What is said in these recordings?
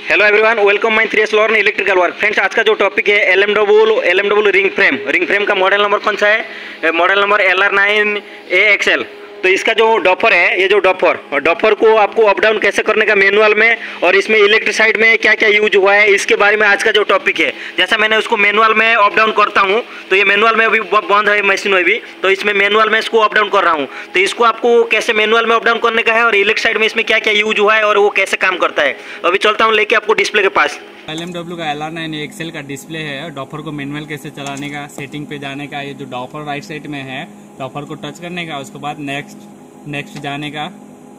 Hello everyone, welcome my 3S learn electrical work. Friends, आज का जो टॉपिक है LMW रिंग फ्रेम का मॉडल नंबर कौन सा है? Model number LR9AXL। तो इसका जो डॉपर है, ये जो डॉपर को आपको अप डाउन कैसे करने का मैनुअल में और इसमें इलेक्ट्रिक साइड में क्या क्या यूज हुआ है, इसके बारे में आज का जो टॉपिक है। जैसा मैंने उसको मैनुअल में अप डाउन करता हूँ, तो ये मैनुअल में अभी बंद है मशीन में भी, तो इसमें मैनुअल में इसको अप डाउन कर रहा हूँ। तो इसको आपको कैसे मैनुअल में अप डाउन करने का है और इलेक्ट्रिक साइड में इसमें क्या क्या यूज हुआ है और वो कैसे काम करता है, अभी चलता हूँ लेके आपको डिस्प्ले के पास। LMW का LR9AXL का डिस्प्ले है। डॉपर को मैनुअल कैसे चलाने का, सेटिंग पे जाने का, ये जो डॉपर राइट साइड में है, डॉपर को टच करने का, उसके बाद नेक्स्ट जाने का।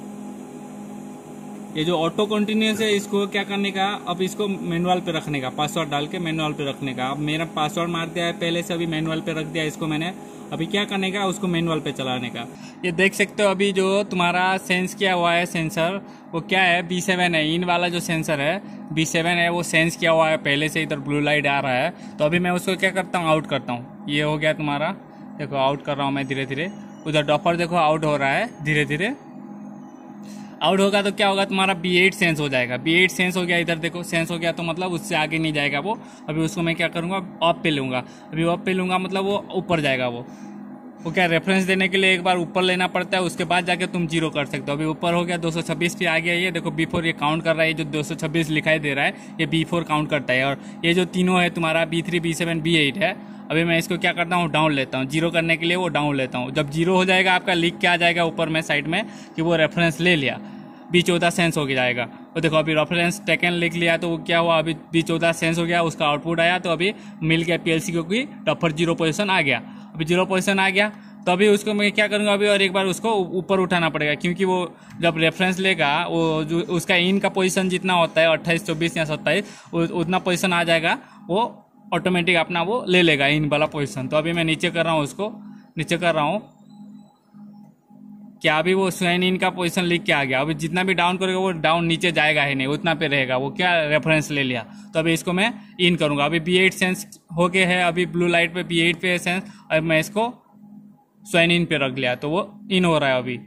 ये जो ऑटो कंटिन्यूस है, इसको क्या करने का, अब इसको मैनुअल पे रखने का, पासवर्ड डाल के मैनुअल पे रखने का। अब मेरा पासवर्ड मार दिया है पहले से, अभी मैनुअल पे रख दिया इसको मैंने। अभी क्या करने का, उसको मैनुअल पे चलाने का। ये देख सकते हो अभी जो तुम्हारा सेंस किया हुआ है सेंसर, वो क्या है, B7 है। इन वाला जो सेंसर है B7 है, वो सेंस किया हुआ है पहले से। इधर ब्लू लाइट आ रहा है, तो अभी मैं उसको क्या करता हूँ, आउट करता हूँ। ये हो गया तुम्हारा, देखो आउट कर रहा हूँ मैं धीरे धीरे। उधर डॉपर देखो आउट हो रहा है धीरे धीरे। आउट होगा तो क्या होगा, तुम्हारा B8 सेंस हो जाएगा। B8 सेंस हो गया, इधर देखो सेंस हो गया, तो मतलब उससे आगे नहीं जाएगा वो। अभी उसको मैं क्या करूँगा, ऑफ पे लूँगा। अभी ऑफ पे लूँगा मतलब वो ऊपर जाएगा। वो क्या, रेफरेंस देने के लिए एक बार ऊपर लेना पड़ता है, उसके बाद जाके तुम जीरो कर सकते हो। अभी ऊपर हो गया, 226 पे आ गया। ये देखो B4 ये काउंट कर रहा है। ये जो 226 लिखाई दे रहा है, ये B4 काउंट करता है। और ये जो तीनों है तुम्हारा B3 B7 B8 है। अभी मैं इसको क्या करता हूँ, डाउन लेता हूँ। जीरो करने के लिए वो डाउन लेता हूँ। जब जीरो हो जाएगा, आपका लिख के आ जाएगा ऊपर में साइड में कि वो रेफरेंस ले लिया। B14 सेंस हो जाएगा। वो देखो अभी रेफरेंस टेकन लिख लिया, तो वो क्या हुआ, अभी B14 सेंस हो गया, उसका आउटपुट आया, तो अभी मिल गया PLC को कि डॉपर 0 पोजिशन आ गया। अभी 0 पोजिशन आ गया, तो अभी उसको मैं क्या करूँगा, अभी और एक बार उसको ऊपर उठाना पड़ेगा, क्योंकि वो जब रेफरेंस लेगा, वो जो उसका इन का पोजीशन जितना होता है 28, 24 या 27, उतना पोजीशन आ जाएगा। वो ऑटोमेटिक अपना वो ले लेगा इन वाला पोजीशन। तो अभी मैं नीचे कर रहा हूँ, उसको नीचे कर रहा हूँ। क्या अभी वो स्वयं इन का पोजीशन लिख के आ गया। अभी जितना भी डाउन करेगा, वो डाउन नीचे जाएगा ही नहीं, उतना पे रहेगा। वो क्या, रेफरेंस ले लिया। तो अभी इसको मैं इन करूँगा। अभी B8 सेंस हो गए है, अभी ब्लू लाइट पे B8 पे है सेंस। अब मैं इसको स्वयं इन पे रख लिया, तो वो इन हो रहा है अभी।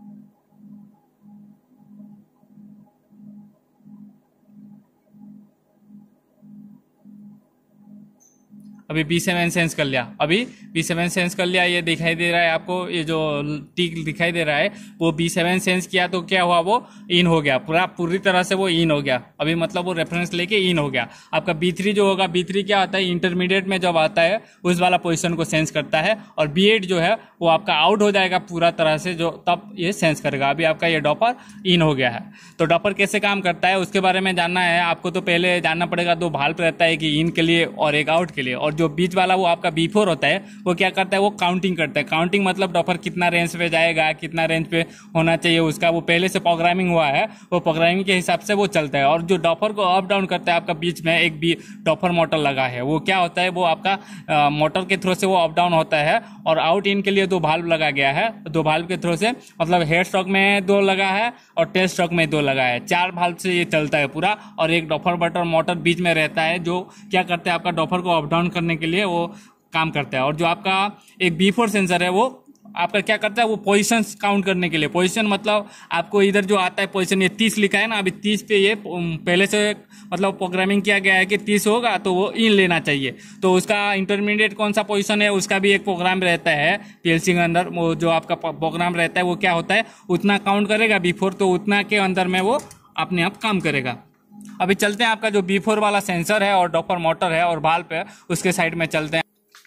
अभी B7 सेंस कर लिया। अभी B7 सेंस कर लिया, ये दिखाई दे रहा है आपको, ये जो टिक दिखाई दे रहा है, वो B7 सेंस किया, तो क्या हुआ, वो इन हो गया, पूरी तरह से वो इन हो गया। अभी मतलब वो रेफरेंस लेके इन हो गया। आपका B3 जो होगा, B3 क्या आता है, इंटरमीडिएट में जब आता है उस वाला पोजिशन को सेंस करता है। और B8 जो है वो आपका आउट हो जाएगा पूरा तरह से, जो तब ये सेंस करेगा। अभी आपका ये डॉपर इन हो गया है। तो डॉपर कैसे काम करता है, उसके बारे में जानना है आपको, तो पहले जानना पड़ेगा। 2 भाल्व रहता है, कि इन के लिए और एक आउट के लिए। और जो बीच वाला वो आपका B4 होता है, वो क्या करता है, वो काउंटिंग करता है। काउंटिंग मतलब डॉपर कितना रेंज पे जाएगा, कितना रेंज पे होना चाहिए उसका, वो पहले से प्रोग्रामिंग हुआ है। वो प्रोग्रामिंग के हिसाब से वो चलता है। और जो डॉपर को अप डाउन करता है, आपका बीच में एक भी डॉपर मोटर लगा है, वो क्या होता है, वो आपका मोटर के थ्रू से वो अप डाउन होता है। और आउट इन के लिए 2 भाल्व लगा गया है। 2 भाल्व के थ्रू से, मतलब हेड स्ट्रोक में 2 लगा है और टेल स्ट्रोक में 2 लगा है। 4 भाल्व से ये चलता है पूरा। और एक डॉपर बटर मोटर बीच में रहता है, जो क्या करता है, आपका डॉपर को अप डाउन करने के लिए वो काम करता है। और जो आपका एक B4 सेंसर है, वो आपका क्या करता है, वो पोजीशंस काउंट करने के लिए। पोजीशन मतलब आपको इधर जो आता है पोजीशन, ये 30 लिखा है ना, अभी 30 पे ये पहले से मतलब प्रोग्रामिंग किया गया है कि 30 होगा तो वो इन लेना चाहिए। तो उसका इंटरमीडिएट कौन सा पोजीशन है, उसका भी एक प्रोग्राम रहता है PLC के अंदर। वो जो आपका प्रोग्राम रहता है, वो क्या होता है, उतना काउंट करेगा B4, तो उतना के अंदर में वो अपने आप काम करेगा। अभी चलते हैं, आपका जो B4 वाला सेंसर है और डॉपर मोटर है और भाल्व है, उसके साइड में चलते हैं।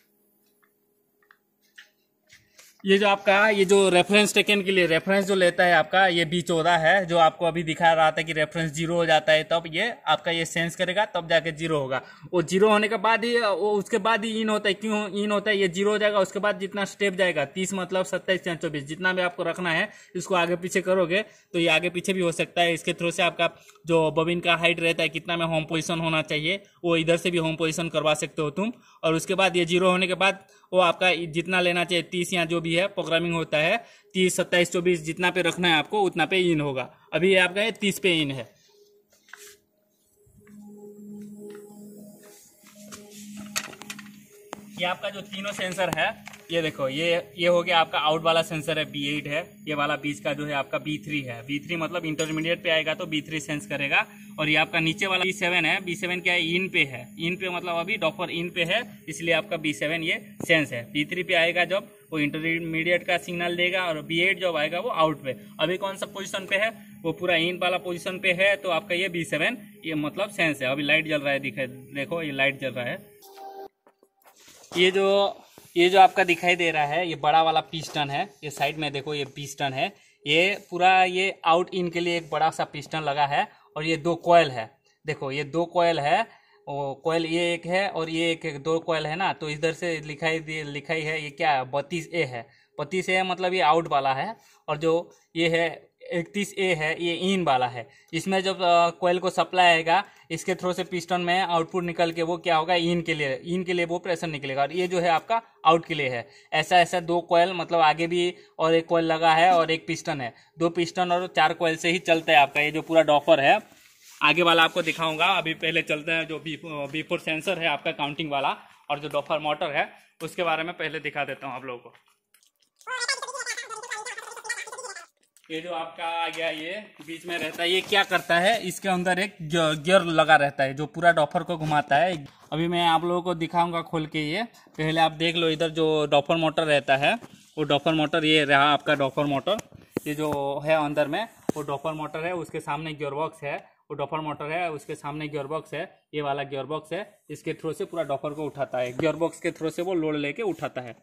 ये जो आपका, ये जो रेफरेंस टेकन के लिए रेफरेंस जो लेता है आपका, ये B14 है, जो आपको अभी दिखा रहा था कि रेफरेंस 0 हो जाता है, तब ये आपका ये सेंस करेगा, तब जाके 0 होगा। वो 0 होने के बाद ही, वो उसके बाद ही इन होता है। क्यों इन होता है, ये 0 हो जाएगा, उसके बाद जितना स्टेप जाएगा, 30 मतलब 27 या 24, जितना भी आपको रखना है, इसको आगे पीछे करोगे तो ये आगे पीछे भी हो सकता है। इसके थ्रू से आपका जो बॉबिन का हाइट रहता है, कितना में होम पोजिशन होना चाहिए, वो इधर से भी होम पोजिशन करवा सकते हो तुम। और उसके बाद ये 0 होने के बाद वो आपका जितना लेना चाहिए, 30 या जो भी है प्रोग्रामिंग होता है, 30, 27, 24 जितना पे रखना है आपको, उतना पे इन होगा। अभी ये आपका 30 पे इन है। ये आपका जो तीनों सेंसर है, ये देखो, ये हो गया आपका आउट वाला सेंसर है, B8 है। ये वाला बीच का जो है आपका B3 है। B3 मतलब इंटरमीडिएट पे आएगा तो B3 सेंस करेगा। और ये आपका नीचे वाला B7 है। B7 क्या है, इन पे है। इन पे मतलब अभी डॉपर इन पे है, इसलिए आपका B7 ये सेंस है। B3 पे आएगा जब वो इंटरमीडिएट का सिग्नल देगा, और B8 जब आएगा वो आउट पे। अभी कौन सा पोजिशन पे है, वो पूरा इन वाला पोजिशन पे है, तो आपका ये B7 ये मतलब सेंस है। अभी लाइट जल रहा है, देखो ये लाइट जल रहा है। ये जो आपका दिखाई दे रहा है, ये बड़ा वाला पिस्टन है। ये साइड में देखो, ये पिस्टन है। ये पूरा ये आउट इन के लिए एक बड़ा सा पिस्टन लगा है। और ये 2 कॉइल है। देखो ये 2 कॉइल है। कॉइल ये एक है और ये एक 2 कॉइल है ना। तो इधर से लिखाई है ये क्या है, 32A है। 32A मतलब ये आउट वाला है। और जो ये है 31A है, ये इन वाला है। इसमें जब कॉइल को सप्लाई आएगा, इसके थ्रू से पिस्टन में आउटपुट निकल के वो क्या होगा, इन के लिए वो प्रेशर निकलेगा। और ये जो है आपका आउट के लिए है। ऐसा 2 कॉइल मतलब आगे भी और एक कॉइल लगा है और एक पिस्टन है। 2 पिस्टन और 4 कॉइल से ही चलता है आपका ये जो पूरा डॉपर है। आगे वाला आपको दिखाऊंगा। अभी पहले चलते हैं जो B4 सेंसर है आपका काउंटिंग वाला, और जो डॉपर मोटर है उसके बारे में पहले दिखा देता हूँ आप लोगों को। ये जो आपका आ गया, ये बीच में रहता है, ये क्या करता है, इसके अंदर एक गियर लगा रहता है जो पूरा डॉपर को घुमाता है। अभी मैं आप लोगों को दिखाऊंगा खोल के। ये पहले आप देख लो, इधर जो डॉपर मोटर रहता है, वो डॉपर मोटर ये रहा आपका डॉपर मोटर। ये जो है अंदर में वो डॉपर मोटर है, उसके सामने गियर बॉक्स है। वो डॉपर मोटर है, उसके सामने गियर बॉक्स है। ये वाला गियर बॉक्स है, इसके थ्रू से पूरा डॉपर को उठाता है। गियर बॉक्स के थ्रू से वो लोड लेके उठाता है।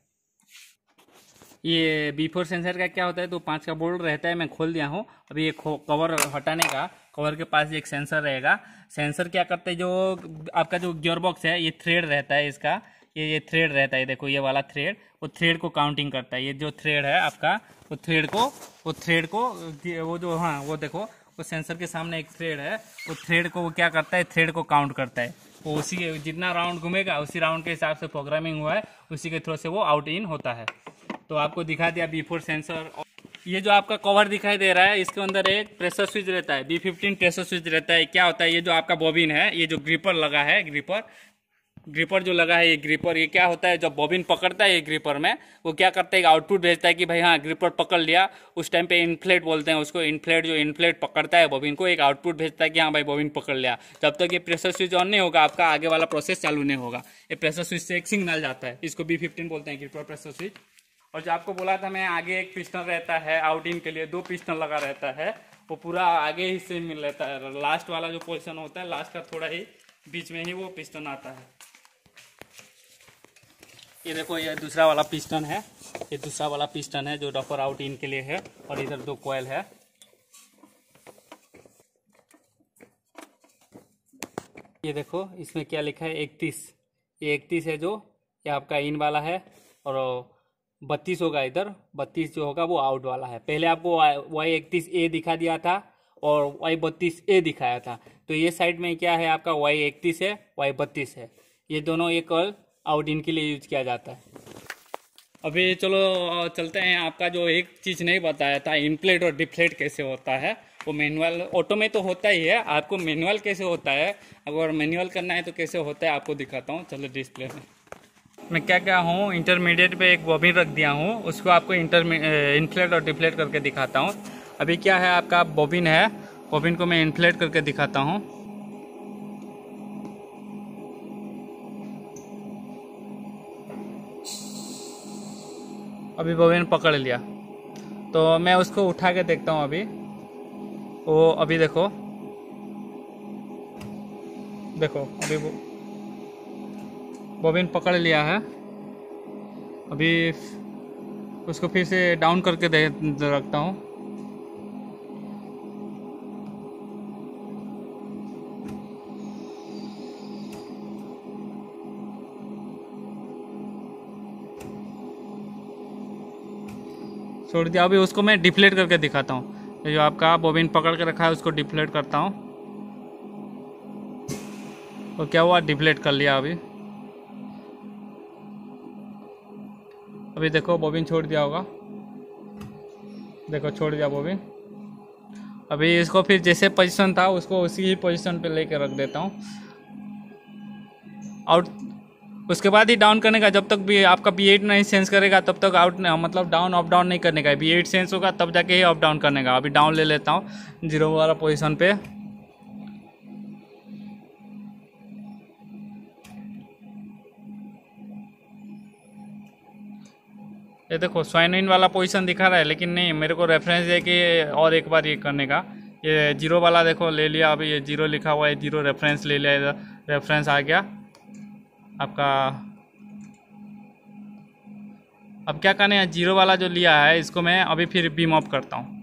ये B4 सेंसर का क्या होता है, तो 5 का बोल्ट रहता है। मैं खोल दिया हूँ। अभी ये कवर हटाने का, कवर के पास एक सेंसर रहेगा। सेंसर क्या करता है, जो आपका जो गियर बॉक्स है, ये थ्रेड रहता है इसका। ये थ्रेड रहता है, देखो ये वाला थ्रेड, वो थ्रेड को काउंटिंग करता है। ये जो थ्रेड है आपका, वो थ्रेड को वो जो, हाँ वो देखो, वो सेंसर के सामने एक थ्रेड है। वो थ्रेड को वो क्या करता है, थ्रेड को काउंट करता है। वो उसी के जितना राउंड घूमेगा उसी राउंड के हिसाब से प्रोग्रामिंग हुआ है, उसी के थ्रू से वो आउट इन होता है। तो आपको दिखा दिया B4 सेंसर। ये जो आपका कवर दिखाई दे रहा है, इसके अंदर एक प्रेशर स्विच रहता है। B15 प्रेशर स्विच रहता है। क्या होता है, ये जो आपका बॉबिन है, ये जो ग्रिपर लगा है, ग्रिपर जो लगा है, ये ग्रिपर, ये क्या होता है, जब बॉबिन पकड़ता है ये ग्रिपर में, वो क्या करता है, आउटपुट भेजता है कि भाई हाँ ग्रिपर पकड़ लिया। उस टाइम पे इनफ्लेट बोलते हैं उसको। इनफ्लेट पकड़ता है बॉबिन को, एक आउटपुट भेजता है कि हाँ भाई बॉबिन पकड़ लिया। जब तक ये प्रेशर स्विच ऑन नहीं होगा, आपका आगे वाला प्रोसेस चालू नहीं होगा। ये प्रेशर स्विच से एक सिग्नल जाता है, इसको B15 बोलते हैं, ग्रिपर प्रेशर स्विच। और जो आपको बोला था मैं, आगे एक पिस्टन रहता है आउट इन के लिए, 2 पिस्टन लगा रहता है। वो पूरा आगे ही से मिल रहता है। लास्ट वाला जो पोजीशन होता है, लास्ट का थोड़ा ही बीच में ही वो पिस्टन आता है। ये देखो, ये दूसरा वाला पिस्टन है। ये दूसरा वाला पिस्टन है जो डॉपर आउट इन के लिए है। और इधर 2 कॉइल है। ये देखो, इसमें क्या लिखा है, 31। ये 31 है जो ये आपका इन वाला है। और 32 होगा इधर, 32 जो होगा वो आउट वाला है। पहले आपको Y31A दिखा दिया था और Y32A दिखाया था। तो ये साइड में क्या है आपका, Y31 है, Y32 है। ये दोनों ये कॉइल आउट इन के लिए यूज किया जाता है। अभी चलो चलते हैं। आपका जो एक चीज़ नहीं बताया था, इनफ्लेट और डिफ्लेट कैसे होता है, वो मैनुअल, ऑटो में तो होता ही है। आपको मैनुअल कैसे होता है, अगर मैनुअल करना है तो कैसे होता है आपको दिखाता हूँ। चलो डिस्प्ले में मैं क्या हूँ, इंटरमीडिएट पे एक बॉबिन रख दिया हूँ, उसको आपको इनफ्लेट और डिफ्लेट करके दिखाता हूँ। अभी क्या है, आपका बॉबिन है, बॉबिन को मैं इनफ्लेट करके दिखाता हूँ। अभी बॉबिन पकड़ लिया, तो मैं उसको उठा के देखता हूँ। अभी देखो अभी बॉबिन पकड़ लिया है। अभी उसको फिर से डाउन करके रखता हूँ। छोड़ दिया। अभी उसको मैं डिफ्लेट करके दिखाता हूँ। जो आपका बॉबिन पकड़ के रखा है उसको डिफ्लेट करता हूँ। तो क्या हुआ, डिफ्लेट कर लिया। अभी देखो बॉबिन छोड़ दिया होगा, देखो छोड़ दिया बॉबिन। अभी इसको फिर जैसे पोजीशन था उसको उसी ही पोजीशन पे लेके रख देता हूँ। उसके बाद ही डाउन करने का। जब तक भी आपका B8 नहीं सेंस करेगा तब तक आउट मतलब डाउन अप डाउन नहीं करने का। B8 सेंस होगा तब जाके ही अप डाउन करने का। अभी डाउन ले लेता हूँ 0 वाला पोजीशन पे। ये देखो स्वाइन इन वाला पोजीशन दिखा रहा है, लेकिन नहीं, मेरे को रेफरेंस है कि और एक बार ये करने का। ये 0 वाला देखो ले लिया, अभी ये 0 लिखा हुआ है, 0 रेफरेंस ले लिया, इधर रेफरेंस आ गया आपका। अब क्या करना है, 0 वाला जो लिया है इसको मैं अभी फिर बीम ऑफ करता हूँ।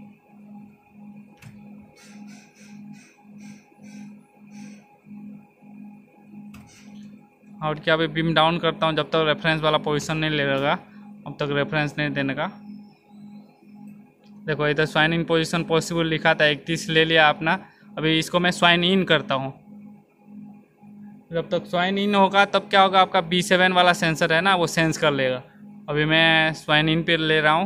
और क्या अभी बीम डाउन करता हूँ, जब तक रेफरेंस वाला पोजीशन नहीं ले लेगा अब तक रेफरेंस नहीं देने का। देखो इधर स्वाइन इन पोजीशन पॉसिबल लिखा था, 31 ले लिया अपना। अभी इसको मैं स्वाइन इन करता हूँ। जब तक स्वाइन इन होगा तब क्या होगा, आपका B7 वाला सेंसर है ना वो सेंस कर लेगा। अभी मैं स्वाइन इन पे ले रहा हूँ,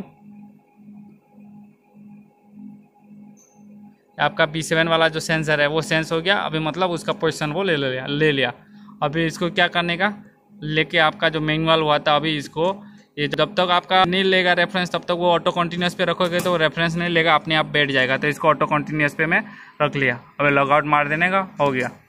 आपका B7 वाला जो सेंसर है वो सेंस हो गया। अभी मतलब उसका पोजीशन वो ले लिया। अभी इसको क्या करने का, लेके आपका जो मैनुअल हुआ था अभी इसको, ये जब तक आपका नहीं लेगा रेफरेंस तब तक वो ऑटो कंटिन्यूस पे रखोगे तो रेफरेंस नहीं लेगा, अपने आप बैठ जाएगा। तो इसको ऑटो कंटिन्यूस पे मैं रख लिया। अभी लॉगआउट मार देने का, हो गया।